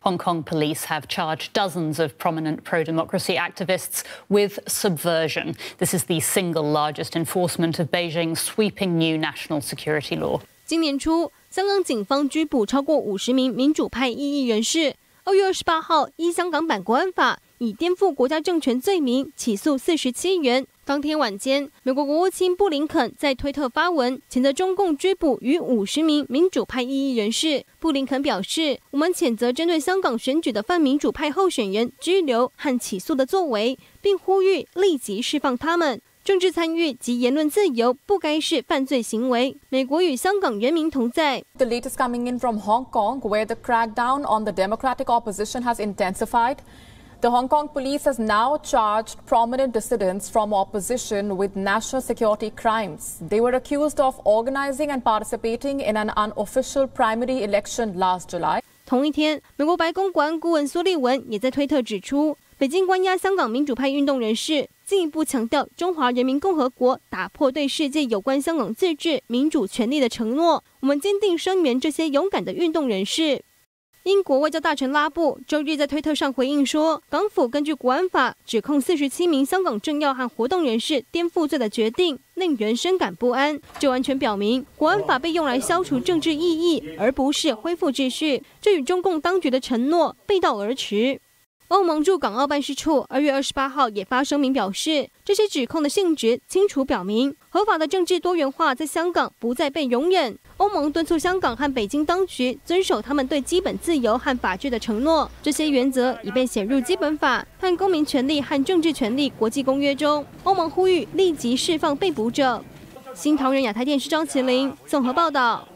Hong Kong police have charged dozens of prominent pro-democracy activists with subversion. This is the single largest enforcement of Beijing's sweeping new national security law. 今年初，香港警方拘捕超过50名民主派异议人士。2月28号，依香港版国安法，以颠覆国家政权罪名起诉47人。当天晚间，美国国务卿布林肯在推特发文，谴责中共拘捕逾50名民主派异议人士。布林肯表示，我们谴责针对香港选举的泛民主派候选人拘留和起诉的作为，并呼吁立即释放他们。政治参与及言论自由不该是犯罪行为。美国与香港人民同在。 The latest coming in from Hong Kong, where the crackdown on the democratic opposition has intensified. The Hong Kong police has now charged prominent dissidents from opposition with national security crimes. They were accused of organizing and participating in an unofficial primary election last July. 同一天，美国白宫国安顾问苏利文也在推特指出，北京关押香港民主派运动人士，进一步强调中华人民共和国打破对世界有关香港自治、民主权利的承诺。我们坚定声援这些勇敢的运动人士。英国外交大臣拉布周日在推特上回应说，港府根据国安法指控47名香港政要和活动人士颠覆罪的决定，令人深感不安。这完全表明，国安法被用来消除政治异议，而不是恢复秩序。这与中共当局的承诺背道而驰。欧盟驻港澳办事处2月28号也发声明表示，这些指控的性质清楚表明，合法的政治多元化在香港不再被容忍。欧盟敦促香港和北京当局遵守他们对基本自由和法治的承诺，这些原则已被写入基本法和公民权利和政治权利国际公约中。欧盟呼吁立即释放被捕者。新唐人亚太电视张麒麟综合报道。